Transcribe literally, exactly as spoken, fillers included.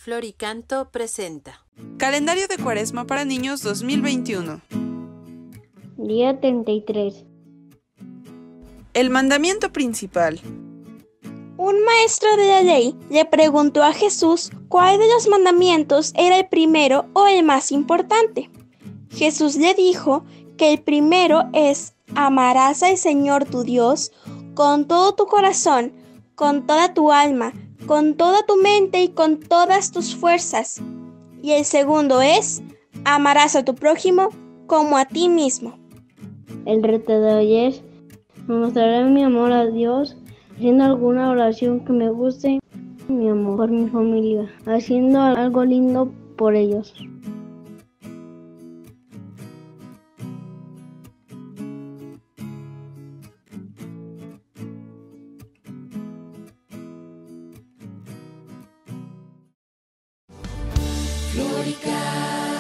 Floricanto presenta Calendario de Cuaresma para niños dos mil veintiuno. Día treinta y tres. El mandamiento principal. Un maestro de la ley le preguntó a Jesús cuál de los mandamientos era el primero o el más importante. Jesús le dijo que el primero es: amarás al Señor tu Dios con todo tu corazón, con toda tu alma, con toda tu mente y con todas tus fuerzas. Y el segundo es: amarás a tu prójimo como a ti mismo. El reto de hoy es: me mostraré mi amor a Dios haciendo alguna oración que me guste, mi amor por mi familia, haciendo algo lindo por ellos. Florica.